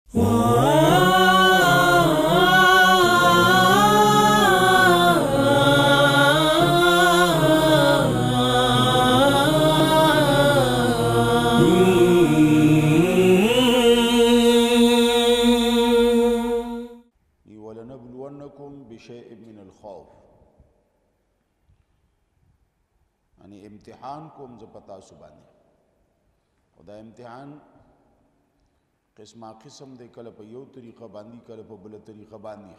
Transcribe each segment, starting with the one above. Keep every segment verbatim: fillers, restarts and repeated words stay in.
ولنبلونكم بشيء من الخوف یعنی امتحان کوم ز پتا سو باندې او دا امتحان قسمه قسم دی کله په یو طریقه باندې کله په بل طریقه باندې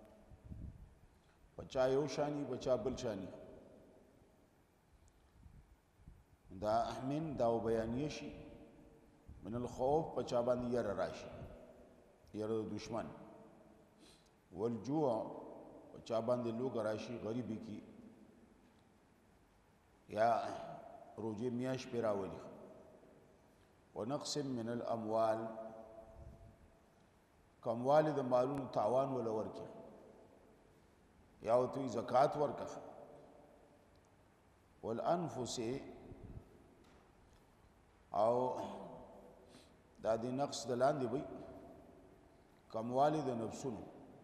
بچا یو شانی بچا بل شانی دا من دا بیانیه شي من الخوف بچا باندې یره راشي یره دشمن والجوع بچا باندې لوګ راشي غریبی کی یا روجه میاش پیراولی ونقص من الاموال کموال د مالونو تاوان ولا ورکی یا تو زکات ورکه والانفس او دا دی نقص د لاندې وي کموال د نفسونو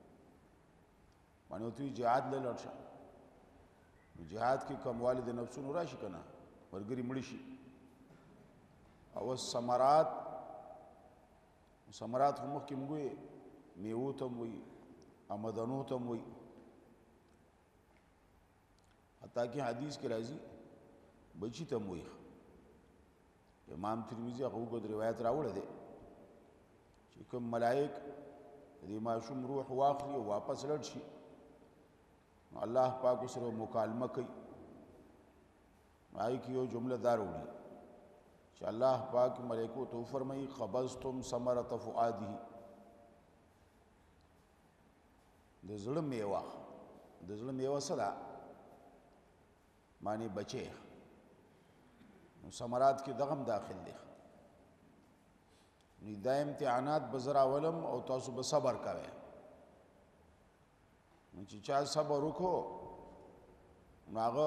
مانو تو جهاد له لړشه جهاد کې کموال د نفسونو راشي کنه ورګری مړی شي او ثمرات ثمرات هم کې موږ میوه ته وي آمدنو ته وي حتی کې حدیث کې راځي بچی ته وي امام ترمذی هغه کو روایت راوړل دي چې کوم ملائک دې معصوم روح واخلي او واپس لړ شي الله پاک سره مکالمه کوي آئی کی یو جمله دار وړي چې الله پاک ملائکو ته فرمایي قبضتم ثمرة فؤاده د زړه میوه د زړه میوه سره معنی بچي نو ثمرات کې دغم داخل دي نو دا امتحانات بزر اولم او تاسو به صبر کوئ چې چا صبر وکړو هغه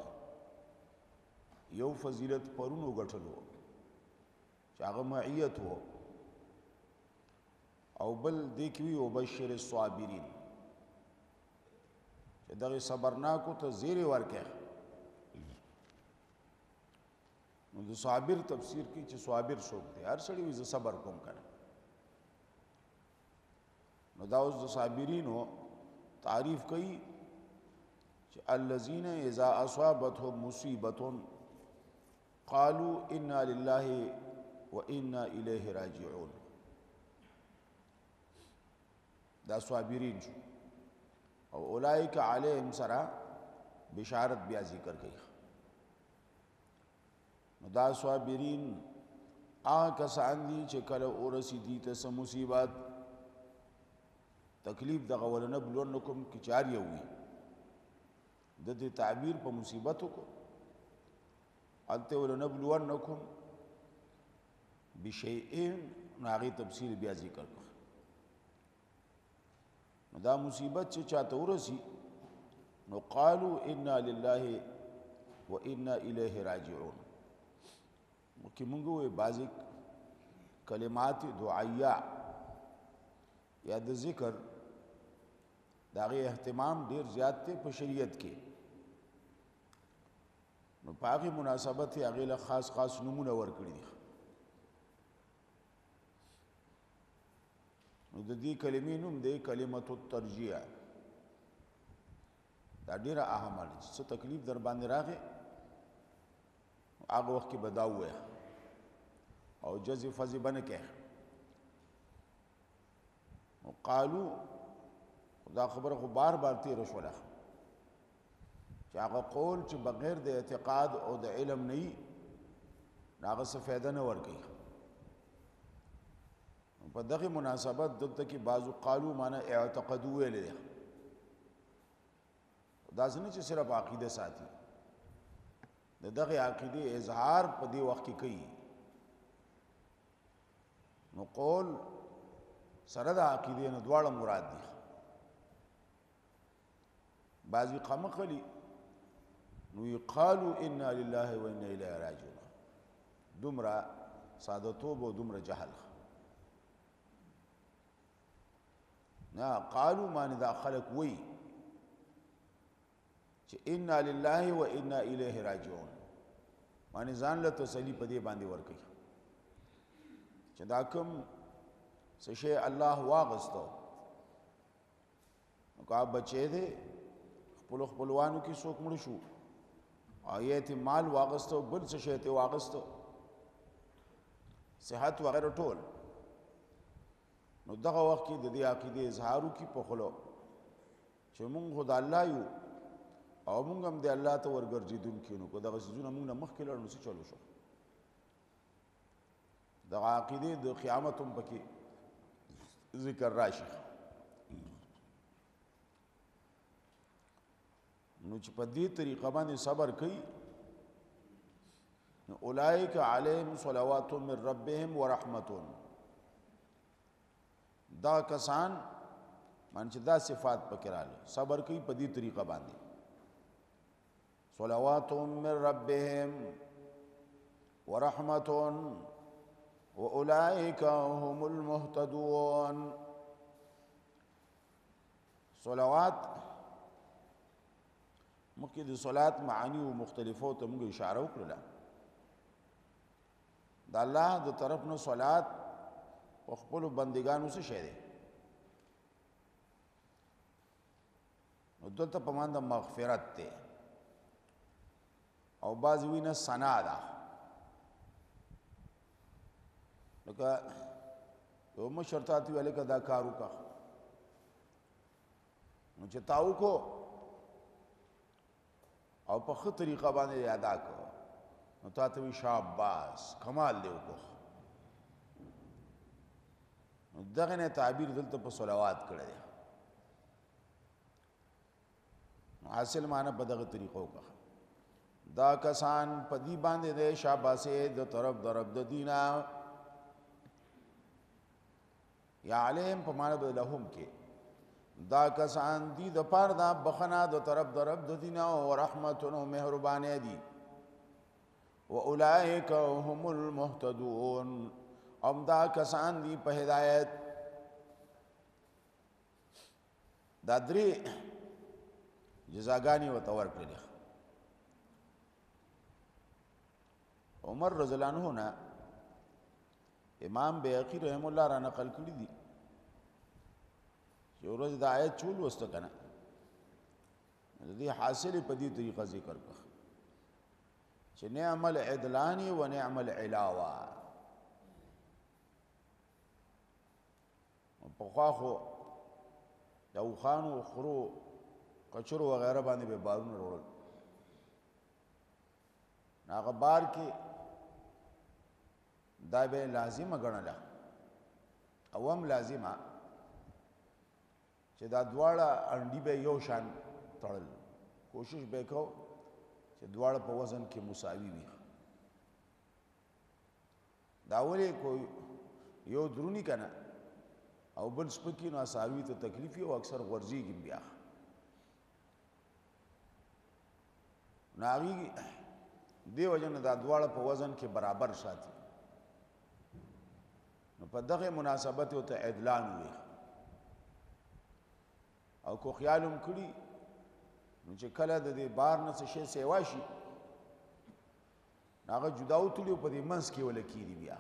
یو فضیلت پرونو غټلو چې هغه معیت وو او بل دې کې وي وبشر الصابرین چې دغه صبرناکو ته زیر ورکه نو د صابر تفسیر کې چې صابر څوک دی هر سړی وي صبر کوم کنه نو دا اوس د صابرینو تعریف کئی کہ الذین اذا اصابتهم مصیبت قالوا انا للہ و انا الیہ راجعون دا صابرین شو او اولئک علیہم سرا بشارت بیا ذکر کئی دا صابرین آن کسان دی چکل اورسی دیتا سا مصیبت تکلیف دغه ولنبلونکم کی چاریه وي د دې تعبیر په مصیبتو کو انت ولنبلونکم بشیء ناغي تفسیر بیا ذکر کړ دا مصیبت چې چاته ورسی نو قالوا انا لله وانا الیه راجعون مکه مونږ وې بازی کلمات دعایه یا د ذکر داغه اهتمام ډیر زیات ته په شریعت کې نو پاغي مناسبت هغه له خاص خاص نمونه ورکړي دي نو د دې کلمې نوم دی کلمۃ الترجیع دا ډیره اهمه ده چې تکلیف در باندې راغی هغه وخت کې بداوه او جزء فزي بنه کې قالو دا خبره خو بار بار تیر شوله چې هغه قول چې بغیر د اعتقاد او د علم نه هغه څه فایده نه ورکوي په دغه مناسبت دلته کې بعضو قالو معنی اعتقدوا ویل دي دا څنګه چې صرف عقیده ساتي دغه عقیده اظهار په دې وخت کې کوي نو قول سره د عقیده نه دواړه مراد دي بعضی قمقلی نو یقالو انا لله و انا الیه راجعون دومره ساده توب او دومره جهل نه قالو معنی دا خلق وی چې انا لله و انا الیه راجعون معنی ځان له تسلی په دې باندې ورکړي چې دا کوم څه شی الله واغستو نو کا بچې دې خپل خپلوانو کې څوک مړ شو آیت مال واغستو بل څه شی ته واغستو صحت وغیرہ ټول نو دغه وخت کې د دې عقیده اظهارو کې په خلو چې مونږ خدای الله یو او مونږ هم د الله ته ورګرځیدونکو نو کو دغه سيزونه مونږ نه مخکې لړ نو څه چلو شو دغه عقیده د قیامت هم پکې ذکر راشي نو چې په دې طریقه باندې صبر کوي نو اولئک علیهم صلوات من ربهم ورحمت دا کسان مان چې دا صفات پکې رااله صبر کوي په دې طریقه باندې صلوات من ربهم ورحمت واولئک هم المهتدون صلوات مکه د صلات معانی او مختلفو ته موږ اشاره وکړه د الله د طرف نه صلات او خپل بندگانو څخه شه دي نو دلته په مانده مغفرت ته او بعض وینه ثنا ده لکه یو مشرتات ویل کدا کارو کا نو چې تاو کو او په خه طریقه باندې یاد کو نو تاسو وی شاباس کمال دی وکړه نو دغه نه تعبیر دلته په صلوات کړی دی حاصل معنی په دغه طریقو کا دا کسان په دی باندې د شاباسه د طرف درب د دینا یا علیم په معنی د لهم کې دا کسان دی د پاره دا بخنا د طرف درب د دینا او رحمت او مهربانه دي واولئک هم المهتدون ام دا کسان دی په هدایت دا درې جزاګانی وتور کړی عمر رضی الله عنه نا امام بیهقی رحم الله را نقل کړی دي چې ورځ د آیت چول وست کنه د دې حاصل په دې طریقه ذکر کړ چې نعم العدلان و نعم العلاوه په خواخو یو خانو خرو کچرو وغیرہ باندې به بارونه وروړل هغه بار کې دا به لازمه ګڼله او هم لازمه چې دا دواړه انډي به یو شان تړل کوشش به کو چې دواړه په وزن کې مساوي وي دا ولې کوئی یو درونی کنه او بل سپکی نو اساوی ته تکلیفي او اکثر غرضیږي بیا ناغي دی وجن دا دواړه په وزن کې برابر ساتي نو په دغه مناسبت او ته عدلان وي او کو خیالم کړي نو چې کله د دې بار نه څه شي سیوا شي هغه جداو تلو په دې منس کې ولکې دی بیا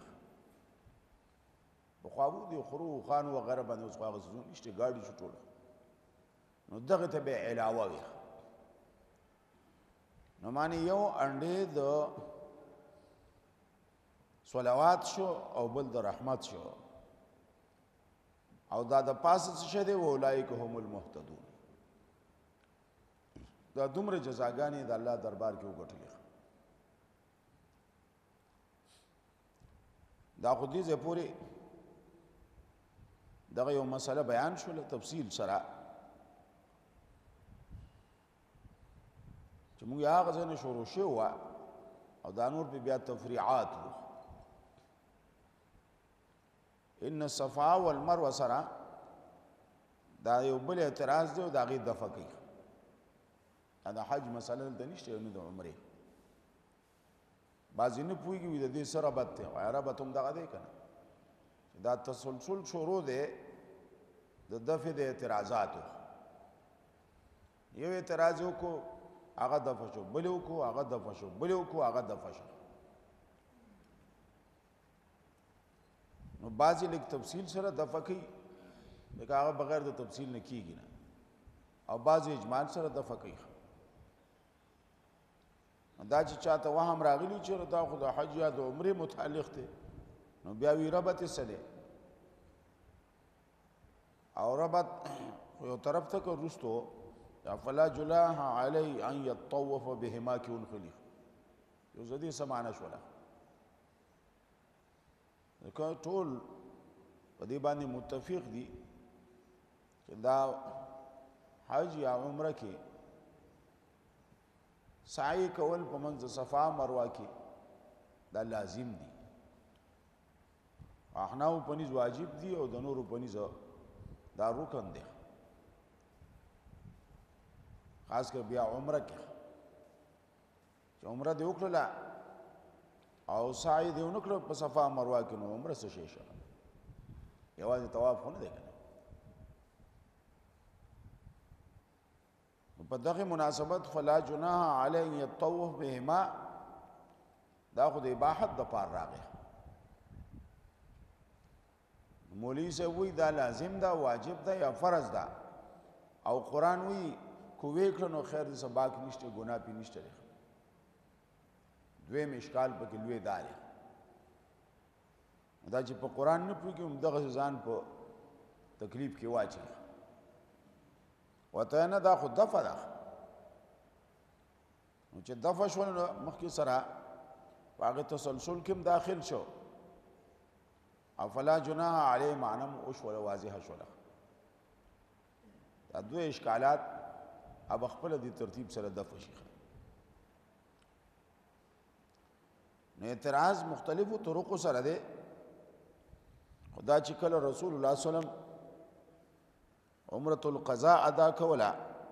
خواو دی خرو خان و غیره باندې اوس خواغه زون نشته ګاډي چټول نو دغه ته به علاوه وي نو معنی یو انډې د صلوات شو او بل د رحمت شو او دا د پاسه څه دی اولایک هم المهتدون دا دومره جزاګانی د الله دربار کې وګټلې دا خو دې زه پوری دغه یو مسله بیان شول تفصیل سره چې موږ هغه ځنه شروع شو او دا نور په بیا تفریعات وو ان الصفا والمروه سره دا یو بل اعتراض دی او دا غي دفع کوي دا حج مسله د نشته نو د عمره بعضی نه پوهیږي د دې سره بته او عربه تم دغه دی کنه دا تسلسل شروع دی د دفع د اعتراضاتو یو اعتراض وکړو هغه دفع شو بل وکړو هغه دفع شو بل وکړو هغه دفع شو نو بعضې لږ تفصیل سره دفع کوي لکه هغه بغیر د تفصیل نه کیږي نه او بعضې اجمال سره دفع کوي دا چې چاته وهم راغلی چې دا خو د حج یا د عمرې متعلق دی نو بیا وی ربط یې څه دی او ربط یو طرف ته که وروستو فلا جناح علی ان یطوف بهما کې ونښلي یو زه دې څه معنی شوله ځکه ټول په دې باندې متفق دي چې دا حج یا عمره کې سعی کول په منځ صفا مروه کې دا لازم دي احناف په نيز واجب دي او د نورو په نيز دا رکن دی خاص کر بیا عمره کې چې عمره دې وکړله او سعی دې ونه کړه په صفا مروه کې نو عمره څه شی شوه یوازې طواف خو نه دی کنه په دغه مناسبت فلا جناح علی ان یطوف بهما دا خو د اباحت د پار راغی مولوی سے وی دا لازم دا واجب دا یا فرض دا او قرآن وی کوی کړنو خیر دې سبا کې نشته ګناه پې نشته دی دویم اشکال پکې لوی دا دی دا چې په قرآن نه پوهېږي همدغسې ځان په تکلیف کې واچوي وته نه دا خو دفع ده نو چې دفع شول نو مخکې سره په هغې تسلسل کې هم داخل شو افلا جناح علیه معنی م وشوله واضحه شوله دا دوی اشکالات اب خپله دې ترتیب سره دفع شي نو اعتراض مختلفو طرقو سره دی خدا چې کله رسول الله صلی الله علیه وسلم عمرة القضاء ادا کولا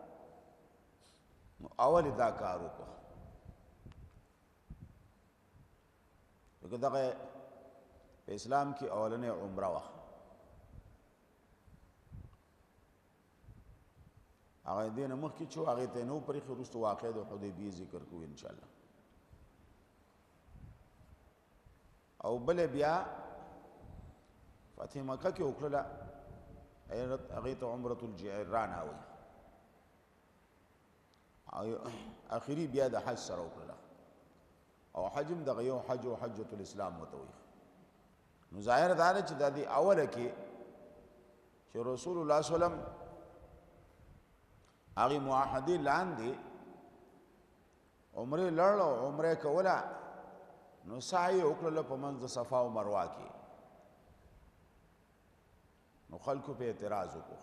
نو اول دا کار وکړه لکه دغه په اسلام کې اولنې عمره وه هغه دې نه مخکې چې هغې ته نو پرېښې وروسته واقع د حدیبیې ذکر کوو انشاءالله او بله بیا فتح مکه کې وکړله هغې ته عمرة الجعرانه وایي اخري بیا د حج سره وکړله او حج هم دغه یو حج او حجة الاسلام ورته وایي نو ظاهر دا دی چې دا د اوله کې چې رسول الله صلی الله علیه وسلم هغې معاهدې لاندې عمرې لړل او عمرې کوله نو سعی یې وکړله په منځ د صفا او مروه کې نو خلکو په اعتراض وکړو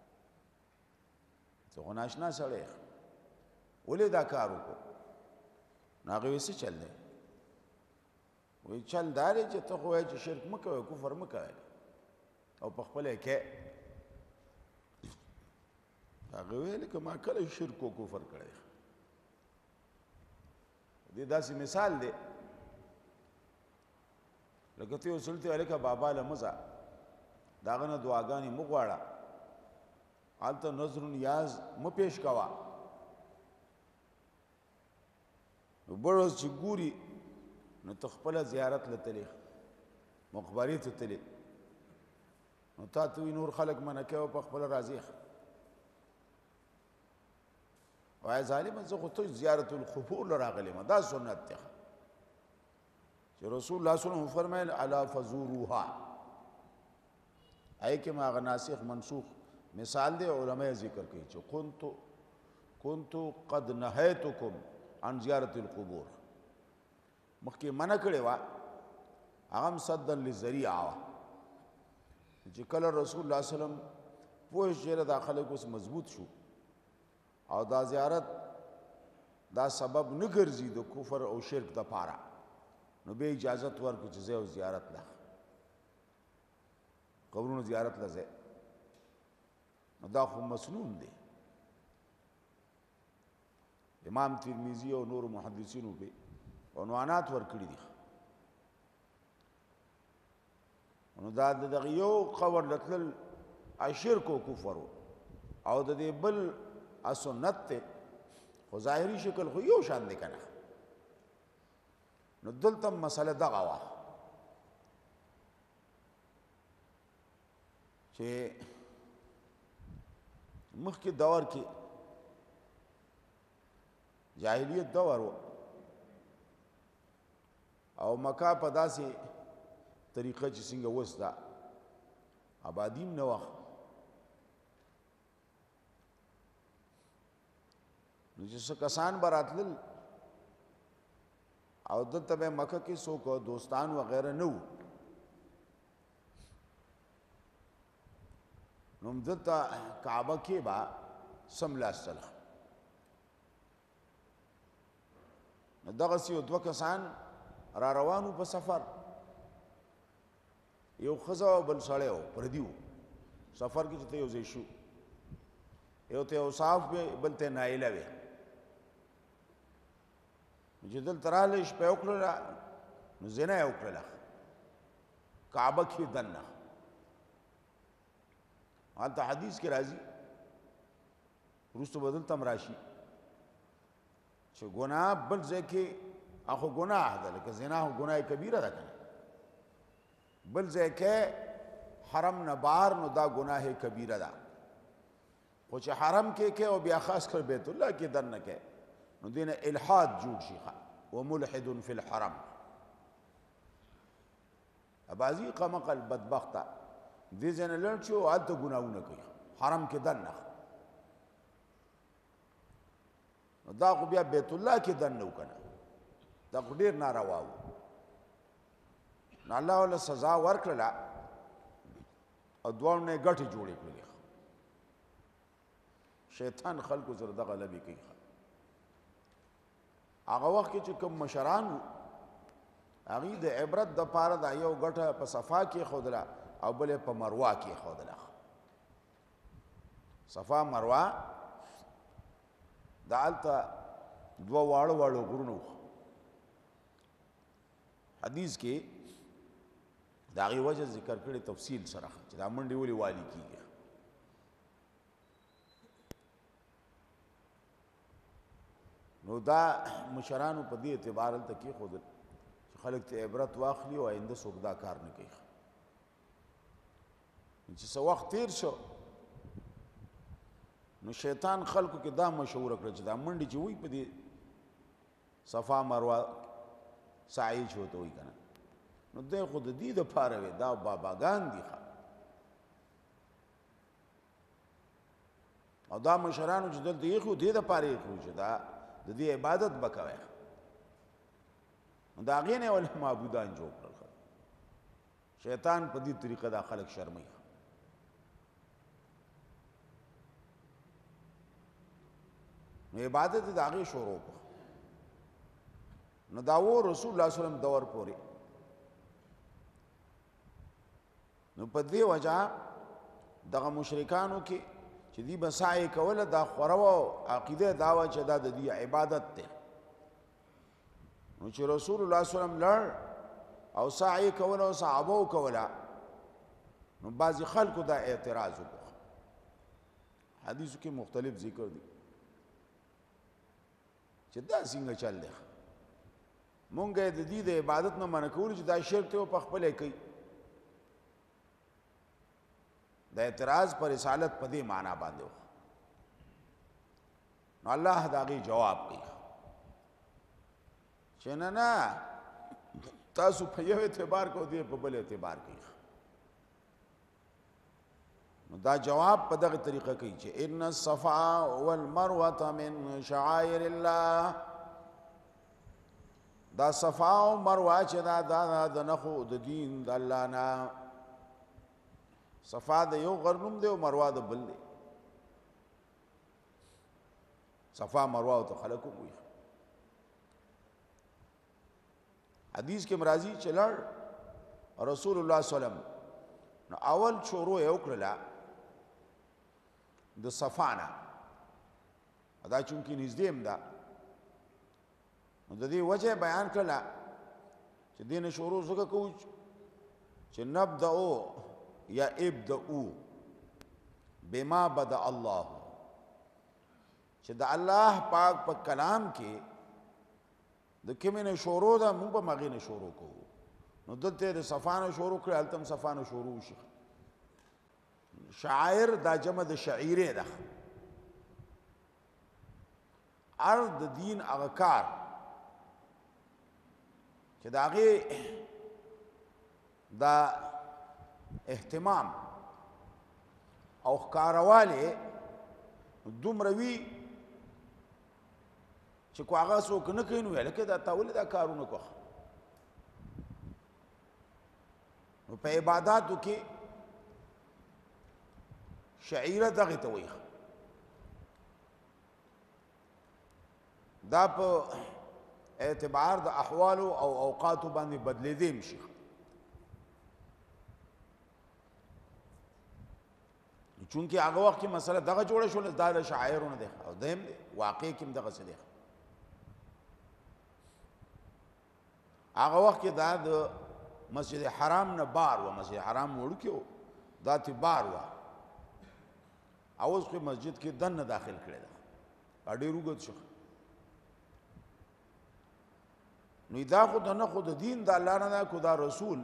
څه خو ناشنا سړی ولې دا کار وکړو نو هغې وایي څه چل دی وایي چل دا دی چې ته خو وایې چې شرک مه کوئ کفر مه کوئ او په خپله یې کې هغې ویل که ما کله شرک و کفر کړی دې داسې مثال دی لکه ته یو سړي ته هلکه بابا له مه ځه د هغه نه دعاګانې مه غواړه هلته نظر نیاز مه پیش کوه نو بل ورځ چې ګوري نو ته خپله زیارت له تلې مقبرې ته تلې نو تا ته وي نور خلک منع کوي په خپله راځي وایي ظالمه زه خو ته زیارت القبور له راغلی یم دا سنت دی چې رسول الله صلی الله علیه وسلم فرمایل الا فزوروها ای کې ما هغه ناسخ منسوخ مثال دی علماء ذکر کوي چې كنت كنت قد نهیتکم عن زیارت القبور مخکې منع کړې وه هغه هم صدا للذریعه وه چې کله رسول الله صلی الله علیه وسلم پوه چې دا خلک اوس مضبوط شو او دا زیارت دا سبب نه ګرځي د کفر او شرک دپاره نو به اجازت ورکړو چې زه زیارت له قبرونو زیارت له ځای نو دا خو مسنون دی امام ترمذی او نور محدثینو په عنوانات ورکړي دي نو دا دغه یو قبر لتل اشرک او کفر او د دې بل سنت ته خو ظاهري شکل خو یو شان دی کنه نو دلته مسله دغه وا چې مخکې دور کې جاهلیت دور و او مکه په داسې طریقه چې څنګه اوس ده آبادیم نه وه نو چې څه کسان به راتلل او دلته به مکه کې څوک دوستان وغیره نه وو نو دلته کعبه کې به څملاستله نو دغسې یو دوه کسان را روانو په سفر یو ښځه او بل سړی و پردي و سفر کې چې ته یو ځای شو یو ته اوصاف وې بل ته نایله وې چې دلته راغلی شپه یې وکړله نو زنا یې وکړله کعبه کې دننه هلته حدیث کې راځي وروسته به دلته هم راشي چې ګناه بل ځای کې اخو ګناه ده لکه زنا خو ګناه کبیره ده کنه بل ځای کې حرم نه بهر نو دا ګناه کبیره ده خو چې حرم کې کې او بیا خاص کر بیت الله کې دننه کې نو دین الحاد جوړ شي وملحد فی الحرم ابازی قمقل بدبخته دې ځنه لړ شو هلته ګناهونه کوي حرم کې دننه نو دا خو بیا بیت الله کې دننه وکنه دا خو ډېر ناروا و نو الله وله سزا ورکړله او دواړو نه یې ګټې جوړې کړلې شیطان خلکو سره دغه لبې کوي هغه وخت کې چې کوم مشران وو هغوی د عبرت دپاره دا یو ګټه په صفا کې ښودله او بل یې په مروه کې ښودله صفا مروه د هلته دوه واړه واړه غرونه وو حدیث کې د هغې وجه ذکر کړې تفصیل سره چې دا منډې ولې والي کېږي نو دا مشرانو په دې اعتبار هلته کېښودل چې خلک ته عبرت واخلي او آینده څوک دا کار نه کوي چې څه وخت تېر شو نو شیطان خلکو کې دا مشهوره کړه چې دا منډې چې وایي په دې صفا مروه سعی چې ورته وایي که نه نو دی خو د دې دپاره وی دا باباګان دي ښه او دا مشرانو چې دلته ایښي دې دپاره ایښي چې دا د دې عبادت به کوئ نو د هغې نه یې ولې معبودان جوړ کړل شیطان په دې طریقه دا خلک شرموي نو عبادت د هغې شروع کړه نو دا و رسول الله صلی وسلم دور پورې نو په دې وجه دغه مشرکانو کې چې دوی به سعی کوله دا خوره وه عقیده دا وه چې دا د دوی عبادت دی نو چې رسول الله صلی وسلم لړ او سعی کوله او صحابه وکوله نو بعضې خلکو دا اعتراض وکړه حدیثو کې مختلف ذکر دي چې دا څنګه چل دی مونږ یې د دې د عبادت نه منع کولو چې دا شرک دی او په خپله یې کوي د اعتراض پر رسالت په دې معنا باندې و نو الله د هغې جواب کوي چې نه نه تاسو په یو اعتبار کو دی په بل اعتبار کوي نو دا جواب په دغه طریقه کوي چې ان الصفا والمروه من شعائر الله دا صفا او مروه چې دا د نښو د دین د الله نه صفا د یو غر نوم دی او مروه د بل دی صفا مروه ته خلک وایي حدیث کې مرازي چې لړ رسول الله صلی الله علیه وسلم نو اول شروع یې وکړله د صفا نه دا چونکې نږدې هم ده نو د دې وجه بیان کړله چې دې نه شروع ځکه کوو چې نبدأ یا ابدأو بما بدا الله چې د الله پاک په پا کلام کې د کومې نه شروع ده موږ به مغې نه شروع کوو نو دلته د صفا نه شروع کړي هلته هم صفا نه شروع شي شاعر دا جمع د شعیرې ده هر د دین هغه کار چې د هغې دا اهتمام او ښکاروالی دومره وي چې کو هغه څوک نه کوي نو هلکه دا تا ولې دا کارونه کوه نو په عباداتو کې شعیره دغې ته وایي دا په اعتبار د احوالو او اوقاتو باندې بدلېدی هم شي چونکې هغه وخت کې مسله دغه جوړه شوله دا د شاعرو نه دی او دویم دی واقع کې هم دغسې دی هغه وخت کې دا د مسجد حرام نه بار و مسجد حرام وړوکی و دا تې بار وه او اوس خو مسجد کې دننه داخل کړې ده دا ډېر اوږد شو نو دا خو د نه خو د دین د الله نه ده کو دا رسول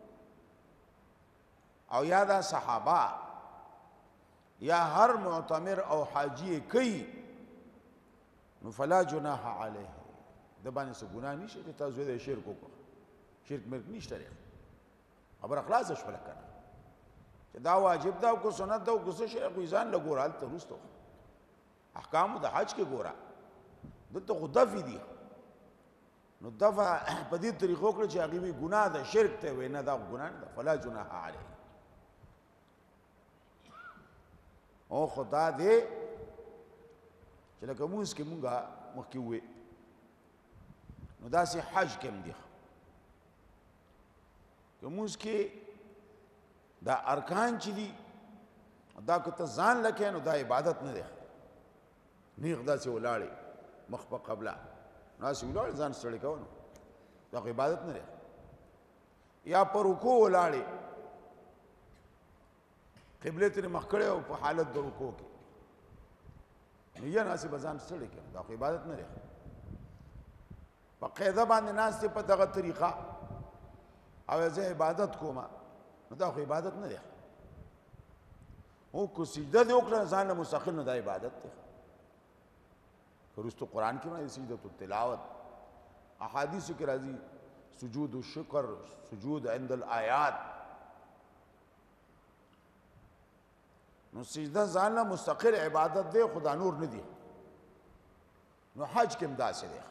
او یا دا صحابه یا هر معتمر او حاجی کوي نو فلا جناح علیه د باندې څه ګناه نشته چې تاسو د شرک وکړو شرک مرک نشته لري خبره خلاصه شوله کنه چې دا واجب ده او کو سنت ده او کو څه شی خو ځان له ګوره هلته وروسته احکامو د حج کې ګوره دلته خو دفې دي نو دفع په دې طریقو کړه چې هغې وي ګناه ده شرک ته وایي نه دا ګناه نه ده فلا جناح علیه او خدا دې چې لکه مونځ کې مونږه مخکې ووې نو داسې حج کې هم دي که مونځ کې دا ارکان چې دي دا که ته ځان لکې نو دا عبادت نه دی نیغ داسې ولاړې مخ په قبله ناسې ولاړې ځان ستړی کوه نو دا خو عبادت نه دی یا په رکوع ولاړې قبله ترې مخ کړی او په حالت د رکوع کې نو یا ناسې به ځان ستړی کړم دا خو عبادت نه دی په قاعده باندې ناستې په دغه طریقه او زه عبادت کوم نو دا خو عبادت نه دی او که سجده دې وکړه ځان له مستقل نو دا عبادت دی وروسته قرآن کې باندې سجدة التلاوت احادیثو کې راځي سجود الشکر سجود عند الآیات نو سجده ځان له مستقل عبادت دی خدا نور نه دی نو حج کې هم داسې دی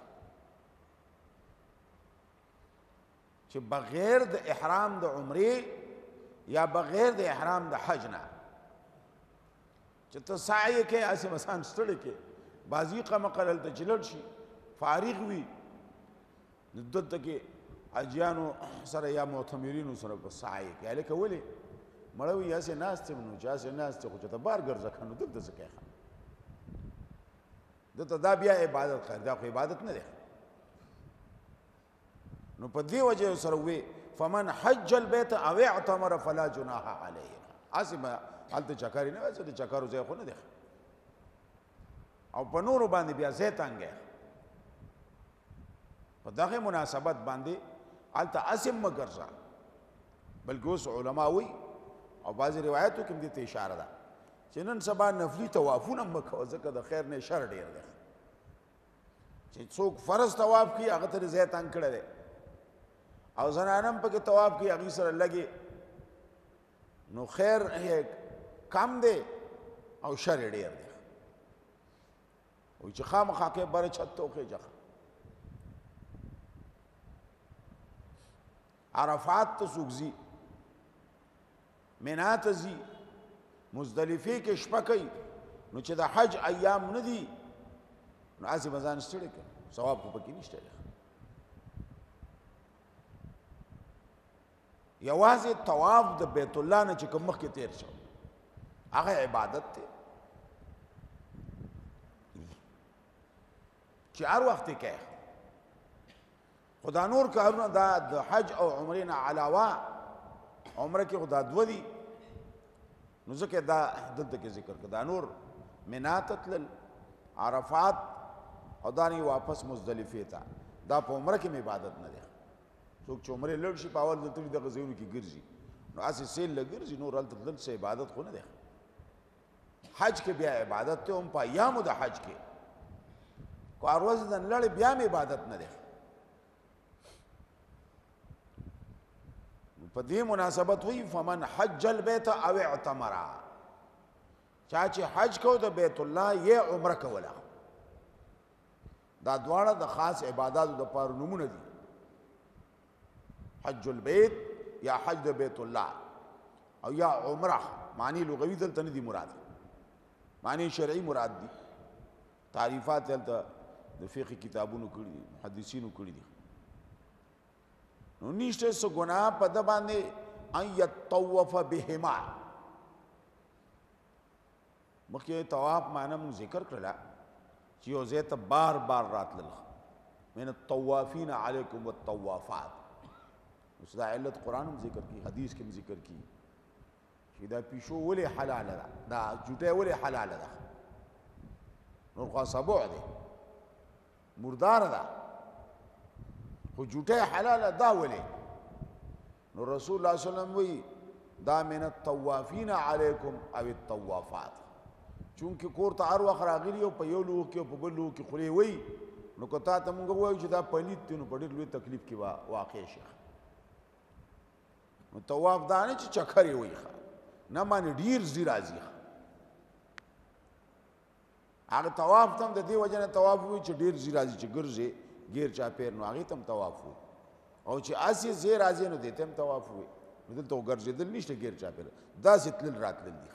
چې بغیر د احرام د عمرې یا بغیر د احرام د حج نه چې ته سعی کې هسې مثلا ستړی کې بازي قمقل هلته چې لړ شي فارغ وي نو دلته کې حاجیانو سره یا معتمرینو سره په سعی کې هلکه ولې مړه وي هسې ناست یم نو چې هسې ناست خو چې ته بار ګرځه که نو دلته څه کوې دلته دا بیا عبادت خیر دا خو عبادت نه دی نو په دې وجه سره وې فمن حج البیت او اعتمر فلا جناح علیه هسې به هلته چکرې نه وایي د چکرو ځای خو نه دی او په نورو باندې بیا ځای تنګی په دغه مناسبت باندې هلته هسې مه ګرځه بلکې اوس علما وایي او بعضې روایتو کې هم دې ته اشاره ده چې نن سبا نفلي طوافونه مه کوه ځکه د خیر نه شر ډېر دی چې څوک فرض طواف کوي هغه ته ځای تنګ کړی دی او زنانه هم پکې طواف کوي هغې سره لګې نو خیر کم دی او شر یې ډېر دی وایي چې خامخا کې بره چھت ته وخېجه عرفات ته څوک ځي منا ته ځي مزدلفې کې شپه کوي نو چې د حج ایام نه دي نو هسې به ځان ستړی کړي ثواب خو پکې نشته دی یوازې طواف د بیت الله نه چې کوم مخکې تیر شو هغه عبادت دی چې هر وخت یې کوي خدا نور کارونه دا د حج او عمرې نه علاوه عمره کې خدا دوه دي نو ځکه دا دلته کې ذکر کړه دا نور منا ته تلل عرفات او دانی واپس مزدلفه ته دا په عمره کې عبادت نه دی څوک چې عمره لړ شي په اول دلته دغه ځایونو کې ګرځي نو اسې سیل لګرځي نور هلته تلل څه عبادت خو نه دی حج کې بیا عبادت ته هم په ایامو د حج کې کو اروز د لړ بیا هم عبادت نه دی په دې مناسبت وی فمن حج البيت او اعتمر چا چې حج کو د بیت الله یې عمره کوله دا دواړه د خاص عبادتو د پاره نمونه دي حج البيت یا حج د بیت الله او یا عمره معنی لغوي دلته نه دي مراد معنی شرعي مراد دي تعریفات دلته د فقه کتابونو کړي دي محدثینو کړي دي نو نشته سو ګناه په د باندې ان یطوف بهما مخکې طواف معنی مون ذکر کړل چې یو ځای ته بار بار راتلل من الطوافین علیکم والطوافات اوس دا علت قرآن هم ذکر کی حدیث کې هم ذکر کی چې دا پیشو ولې حلال ده دا جوټه ولې حلال ده نور خو سبوع ده مردار ده خو جوټه حلال دا ولې نو رسول الله صلی الله علیه وسلم وی دا من الطوافین علیکم او الطوافات چونکه کور ته هر وخت راغلی او په یو لوه کې او په بل لوه کې خولې وی نو که تا ته مونږ ووایو چې دا پلیت دی نو په ډېر لوی تکلیف کې واقع شي نو طواف دا نه چې چکر یې وي نه مانې ډېر ځي راځي هغه طواف ته هم د دې وجه نه طواف وي چې ډېر ځي راځي چې ګرځې غیر چاپیر نو هغې ته هم طواف وي او چې اسې ځې راځي نو دې ته هم طواف وي نو دلته ګرځېدل نشته غیر چاپیر داسې تلل راتلل دي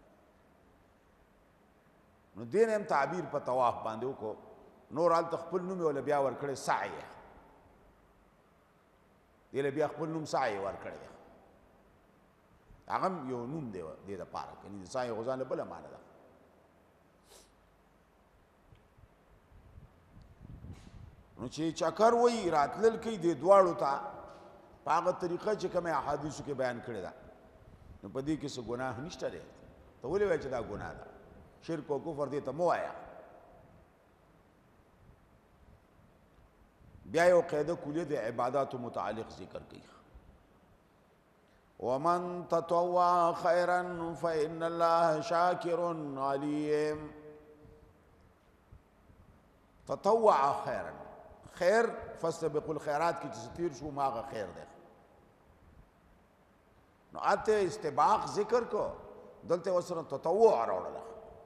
نو دین هم تعبیر په طواف باندې وکړو نور هلته خپل نوم یې ولا بیا ورکړی سعی دې له بیا خپل نوم سعی ورکړی دی هغه هم یو نوم دی دې دپاره یعنې د سعی خو ځان له بله معنه ده نو چې چکر وایي راتلل کوي دې دواړو ته په هغه طریقه چې کومې احادیثو کې بیان کړې ده نو په دې کې څه ګناه نشته دی ته ولې وایې چې دا ګناه ده شرک او کفر دې ته مو وایا بیا یو قاعده کلیه د عباداتو متعلق ذکر کړي ومن تطوع خيرا فإن الله شاكر عليم تطوع خيرا خیر فاستبقوا الخيرات کی چې تیر شو ماغه خیر ده نو اته استباق ذکر کو دلته وسره تطوع راوړل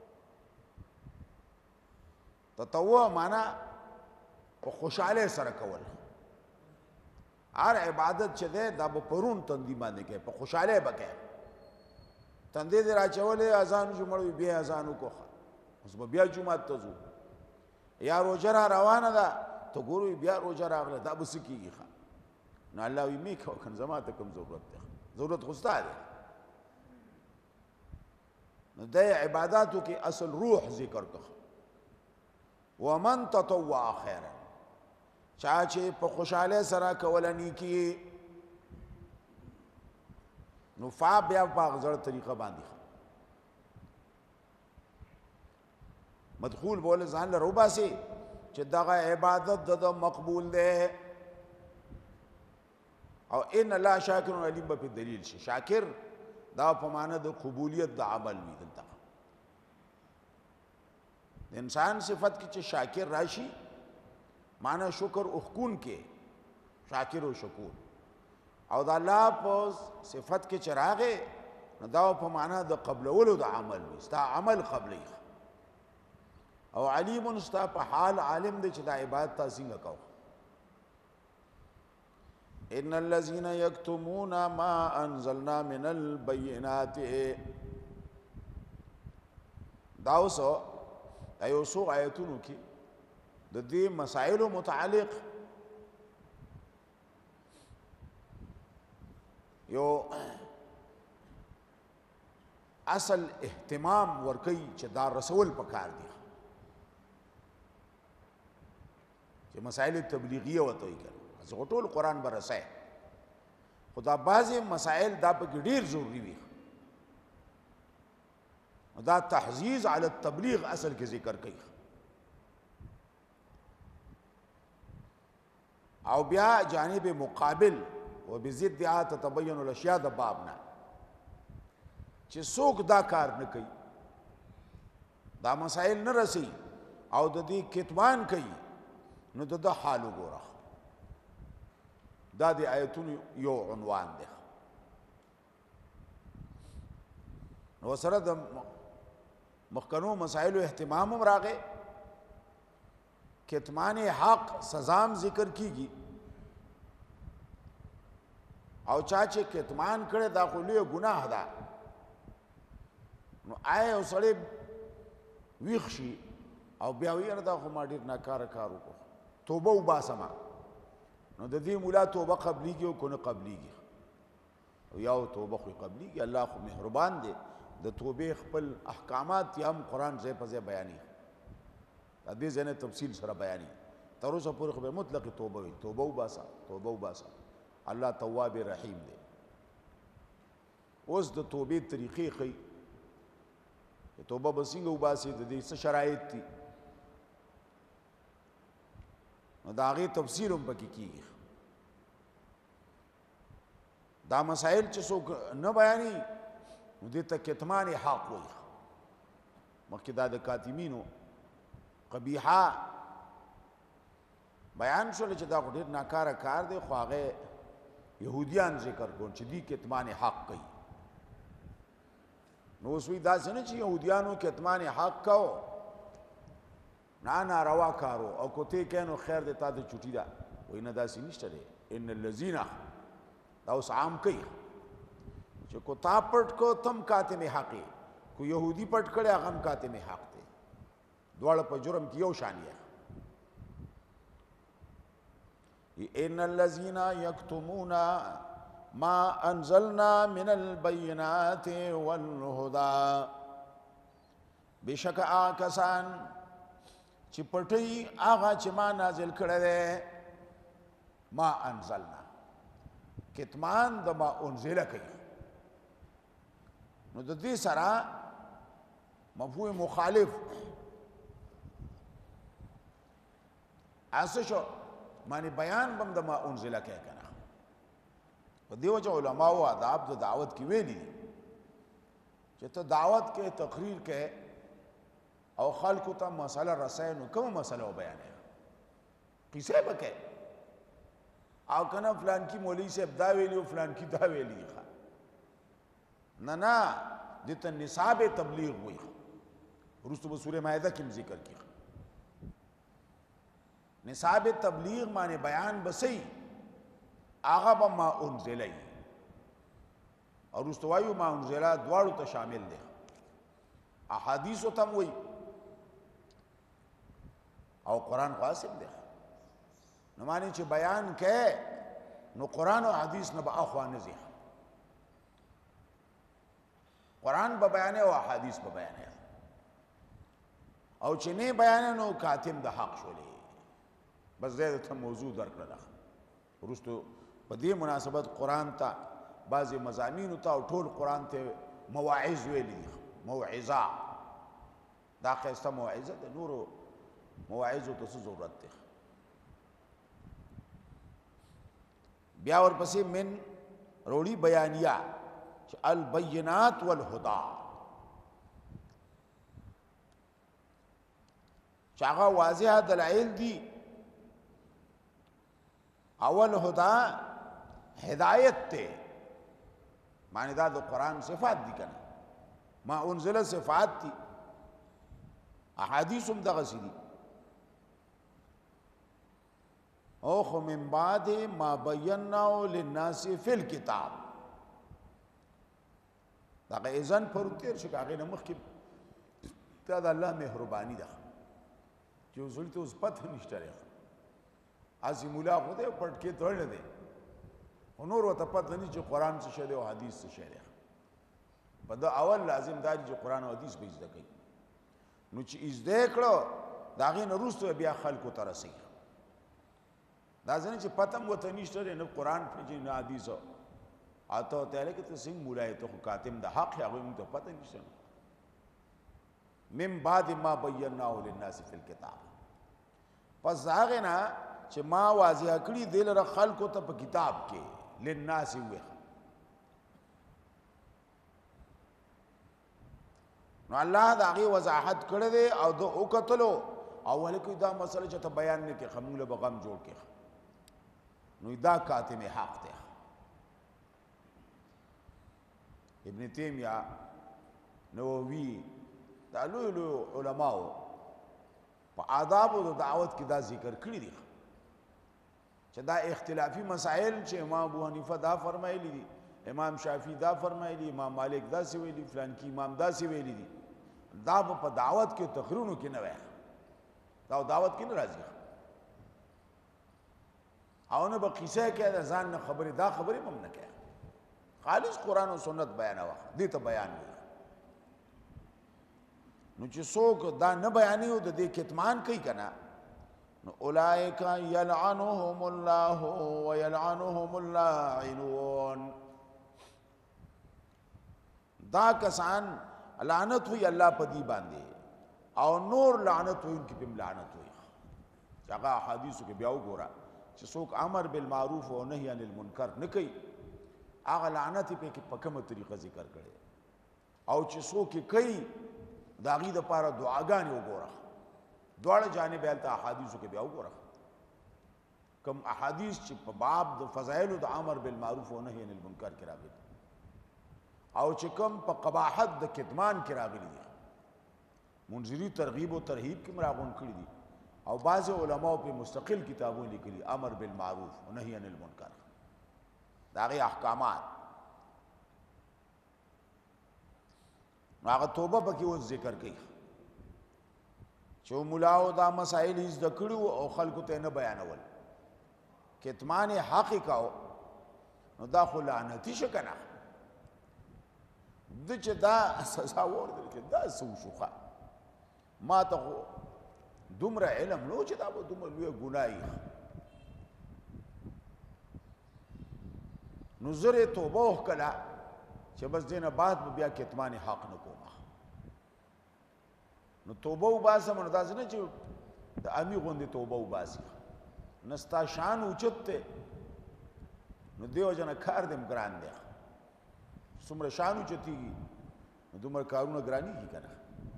تطوع معنا په خوشاله سره کول هر عبادت چې ده دا به پرون تندی باندې کې په خوشاله بکې تندې دې راچولې اذان جمعه بیا اذان وکړه اوس به بیا جمعه ته ځو یا روزه روانه ده ته ګورو بیا روزه راغله دا به څه کېږي نو الله وي مې کو کنه زما ته کوم ضرورت ده ضرورت خو ستا ده نو د عباداتو کې اصل روح ذکر کړه ومن تطوع خيرا چا چې په خوشاله سره کوله نیکی نو فا بیا په غزړه طریقه باندې مدخول بوله ځان له روباسي چې دغه عبادت د مقبول ده او ان الله شاکر علیم په دلیل شي شاکر دا په معنی د قبولیت د عمل وي دلته انسان صفت کی چې شاکر راشي معنی شکر اخکون کې شاکر و شکور او د الله په صفت کې چراغه نو دا په معنی د قبلولو د عمل وي ستا عمل قبلی او علیم ستا په حال عالم دی چې دا عبادت تا څنګه کوو ان الذين يكتمون ما انزلنا من البينات دا اوسو ایو سو آیتونو کې د دې مسائلو متعلق یو اصل اهتمام ورکی چې دا رسول پکار دی چې مسائل تبلیغیه وته یې کړه زه ټول قرآن برسای خدا بعضې مسائل دا پکې ډېر ضروري وي دا تحزیز علی التبلیغ اصل کې ذکر کوي. او بیا جانب مقابل و بضدها تتبین الاشیاء د بابنا چې څوک دا کار نه کوي، دا مسائل نه رسی او د دې کتمان کوي، نو د ده حال وګوره. دا د آیتونو یو عنوان دی. نو سره د مخکنو مسائلو اهتمام هم راغی، کتمان حق سزام ذکر کیږي، او چا چې کتمان کړي دا خو لوی ګناه ده. نو آیا یو سړی ویښ شي او بیا وایي یاره دا خو ما ډېر ناکاره کار وکړو، توبه وباسمه، نو د دې مولا توبه قبلیږي او که نه قبلیږي؟ او یا توبه خو قبلیږي، الله خو مهربان دی، د توبې خپل احکامات یا هم قرآن ځای په ځای بیانوي، د دې ځای نه تفصیل سره بیانوي. تر اوسه پورې خو به مطلق توبه وي، توبه وباسه، توبه وباسه. الله تواب رحیم دی. اوس د توبې طریقې ښیي چې توبه به څنګه وباسي، د دې څه شرایط دي، نو د هغې تفصیل هم پکې کېږي. دا مسائل چې څوک نه بیاني نو دې ته کتمان حق وایي. مخکې دا د کاتمینو قبیحه بیان شول چې دا خو ډېر ناکاره کار دی، خو هغه یهودیان ذکر کړل چې دوی کتمان حق کوي. نو اوس وایي داسې نه چې یهودیانو کتمان حق کو، نه ناروا کارو، او که ته کوې نو خیر دی تا ته چوټي ده. وایي نه داسې نشته دی. ان الذین دا اوس عام کوي چې کو تا پټ کو تم کاتم حق یې، کو یهودي پټ کړی هغه هم کاتم حق دی، دواړه په جرم کې یو شان یې. ان الذين يكتمون ما انزلنا من البينات والهدى، بشک آکسان چې پټي هغه چې ما نازل کړی دی، ما انزلنا، کتمان د ما انزله کوي. نو د دې سره مفهوم مخالف اسه شو، معنی بیان بم د ما انزله کوي کنه. په دې وجه علماء او آداب د دعوت کې ویلي دي چې ته دعوت کې تقریر کې او خلکو ته مسله رسای، نو کوم مسله بیانې، قصه وکړي او کنه فلان کی مولوی صاحب دا ویلی او فلان کی دا ویلی. نه نه، دې ته نصاب تبلیغ وایي. وروسته به سوره مائده کې ذکر کیږي. نصاب تبلیغ معنی بیان بسی آغا با ما انزلی، اور استوائیو ما انزلہ دوارو تا شامل دے. احادیثو تم وی او قرآن قاسم دے. نمانی چی بیان کے نو قرآن و حدیث نبا اخوان زی، قرآن با بیانے و احادیث با بیانے، او چی نی بیانے نو کاتم دا حق شولی. بس زیادہ تا موضوع در کرده. رستو پا دی مناسبت قرآن تا بعضی مضامینو تا او ټول قرآن تا مواعظ ویلی دی. موعظہ دا خیستا موعظہ دا نورو مواعظو تا سو ضرورت دی. بیا ورپسی من روڑی بیانیہ البینات والہدا، چاگا واضح دلائل دی. اول ہدا ہدایت تے، معنی دا دو قرآن صفات دی کنا، ما انزل صفات تی، احادیثم دا غسی دی. اوخ من بعد ما بیناو للناس فی الکتاب، دا غی ازن پر تیر شکا غی نمخ کی تا دا اللہ محربانی دا جو ظلت اس پتہ نشتا رہا. آسی مولا خود ہے پڑھ کے توڑ دے، نور و تپت نہیں جو قرآن سے شہدے و حدیث سے شہدے. بدا اول لازم داری جو قرآن و حدیث بھی ازدہ کئی، نو چی ازدہ کرو داغی نروس تو بیا خلق و ترسی. دازنی چی پتم و تنیشتر ہے، نو قرآن پھیجی نو حدیث ہو آتا ہوتا ہے کہ تو سنگ مولا ہے تو کاتم دا حق ہے، اگوی مجھے پتہ نشتر. من بعد ما بیناه للناس فی الکتاب. پس هغه نه چې ما واضح کړی دی لره خلکو ته په کتاب کې للناس وي. نو الله دا هغې وضاحت کړی دی او د وکتلو اول کوي دا مسله چې ته بیان نه کې خموله به غم جوړ کې. نو دا کاتم حق دی. ابن تیمیہ نووي دا لوی لوی علماو په آدابو د دعوت کې دا ذکر کړی دي چې دا اختلافي مسائل چې امام ابو حنیفه دا فرمایلی دي، امام شافعی دا فرمایلی، امام مالک دا سی ویلی، فلان کی امام دا سی ویلی دي، دا په دعوت کې تقریرونو کې نه وای. دا دعوت کې نه راځي او نه به قصه کې د ځان نه خبرې دا خبرې هم نه کوي. خالص قرآن و سنت بیانوه دې ته بیان وي. نو چې څوک دا نه بیانوي او د دې کتمان کوي که نه نو اولئک یلعنهم الله ویلعنهم اللاعنون. دا کسان لعنت ہوئی اللہ پا دی باندے او نور لعنت ہوئی ان کی پم لعنت ہوئی. چاگا حدیثو کے بیاو گورا چی سوک امر بالمعروف و نہی عن المنکر نکی آغا لعنتی پہ کی پکم طریقہ ذکر کرے او چی سوک کئی داغی دا پارا دعاگانی ہو گورا دوڑا جانب بیلتا احادیثو کے بیاو گورا کم احادیث چی پا باب دا فضائل دا امر بالمعروف و نہی عن المنکر کرا گئی او چې کوم په قباحت د کتمان کې راغلي دي. منذری ترغیب و ترهیب کې مراغون کړي دي او بعض علماء په مستقل کتابونه لیکلي امر بالمعروف و نهی عن المنکر دا غي احکامات. نو هغه توبه پکې اوس ذکر کوي چې مولاو دا مسائل یې ذکر کړو او خلکو ته نه بیانول کتمان حق کاو نو دا خو لعنتی شو کنه. د چې دا سزا ورکړل چې دا څه وشوخه ما ته خو دومره علم نو چې دا به دومره لویه ګناه وي. نو زه یې توبه وکړه چې بس دې نه بعد به بیا کتمان حق نه کوم. نو توبه وباسم نو داسې نه چې د امي غوندې توبه وباسي نه ستا شان اوچت دی نو دې وجه نه کار دې ګران دی. څومره شان اوچتېږي نو دومره کارونه ګرانېږي که نه.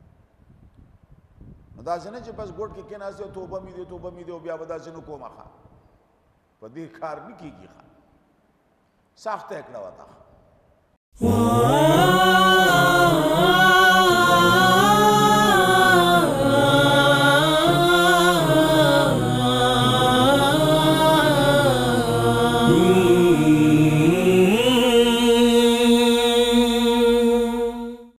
نو داسې نه چې بس ګوټ کې کېناستې او توبه مې دی توبه مې دی او بیا به داسې نه کومه ښه په دې کار نه کېږي ښه سخته یې کړه وته.